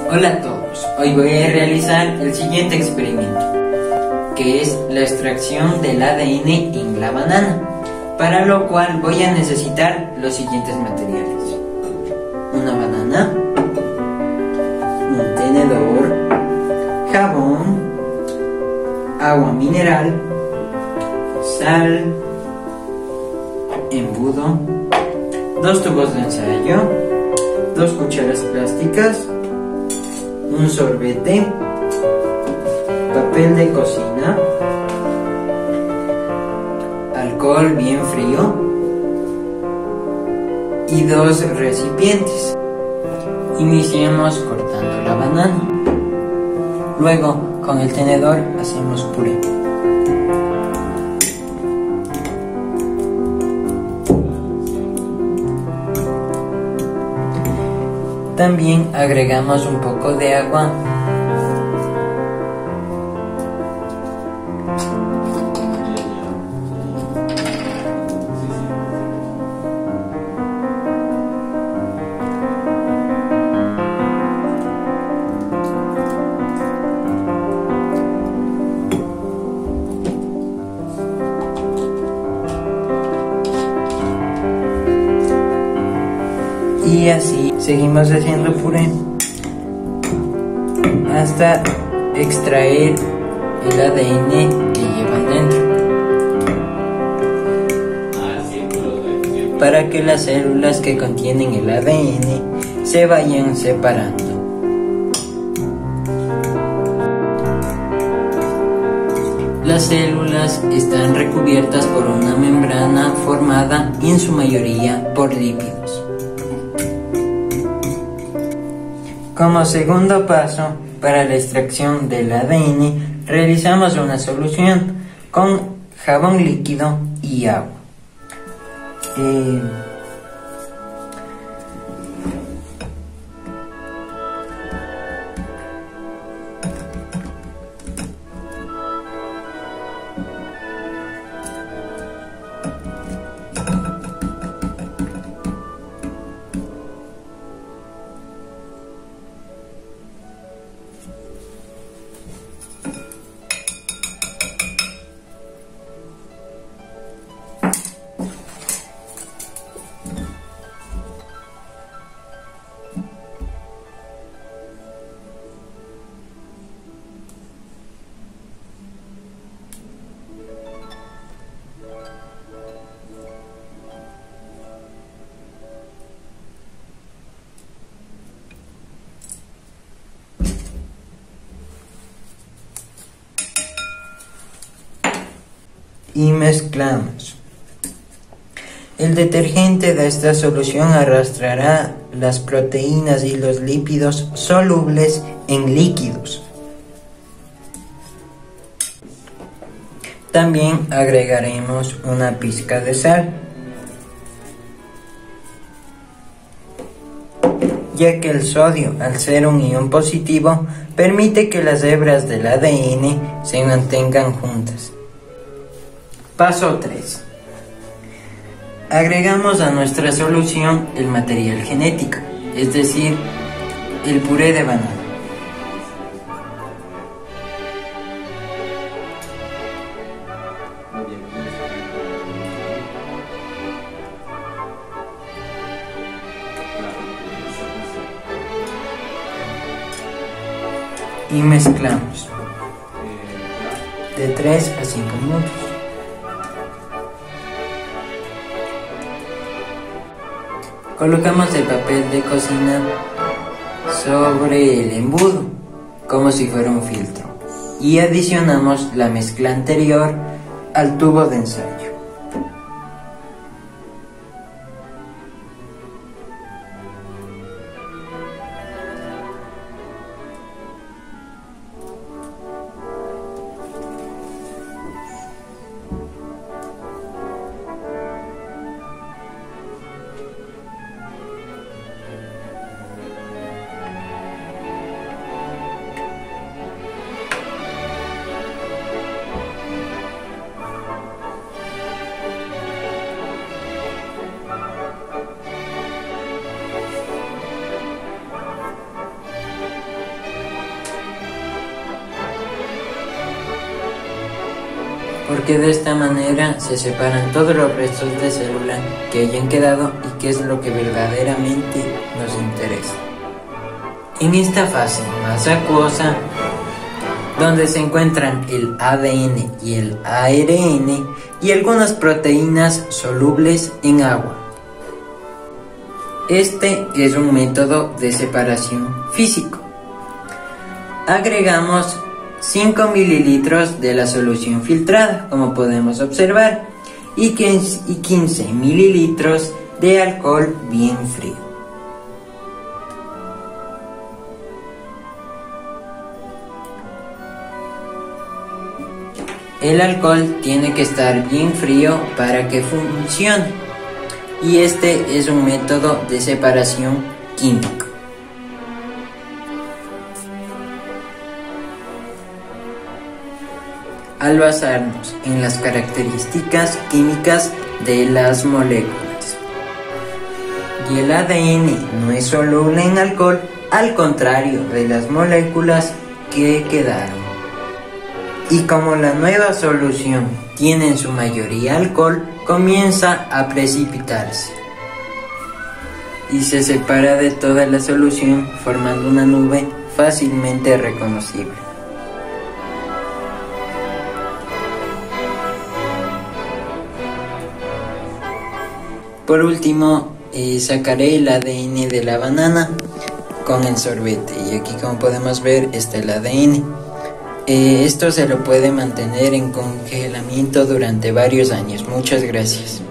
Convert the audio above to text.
Hola a todos, hoy voy a realizar el siguiente experimento, que es la extracción del ADN en la banana, para lo cual voy a necesitar los siguientes materiales: una banana, un tenedor, jabón, agua mineral, sal, embudo, 2 tubos de ensayo, 2 cucharas plásticas, un sorbete, papel de cocina, alcohol bien frío y 2 recipientes. Iniciemos cortando la banana. Luego, con el tenedor hacemos puré. También agregamos un poco de agua. Y así seguimos haciendo puré hasta extraer el ADN que llevan dentro, para que las células que contienen el ADN se vayan separando. Las células están recubiertas por una membrana formada en su mayoría por lípidos. Como segundo paso para la extracción del ADN, realizamos una solución con jabón líquido y agua. Y mezclamos. El detergente de esta solución arrastrará las proteínas y los lípidos solubles en líquidos. También agregaremos una pizca de sal, ya que el sodio, al ser un ion positivo, permite que las hebras del ADN se mantengan juntas. Paso 3. Agregamos a nuestra solución el material genético, es decir, el puré de banana. Y mezclamos de 3 a 5 minutos. Colocamos el papel de cocina sobre el embudo, como si fuera un filtro, y adicionamos la mezcla anterior al tubo de ensayo. porque de esta manera se separan todos los restos de célula que hayan quedado y que es lo que verdaderamente nos interesa. En esta fase más acuosa, donde se encuentran el ADN y el ARN y algunas proteínas solubles en agua. Este es un método de separación físico. Agregamos 5 mililitros de la solución filtrada, como podemos observar, y 15 mililitros de alcohol bien frío. El alcohol tiene que estar bien frío para que funcione, y este es un método de separación químico. Al basarnos en las características químicas de las moléculas, y el ADN no es soluble en alcohol, al contrario de las moléculas que quedaron. Y como la nueva solución tiene en su mayoría alcohol, comienza a precipitarse y se separa de toda la solución formando una nube fácilmente reconocible. Por último, sacaré el ADN de la banana con el sorbete, y aquí, como podemos ver, está el ADN. Esto se lo puede mantener en congelamiento durante varios años. Muchas gracias.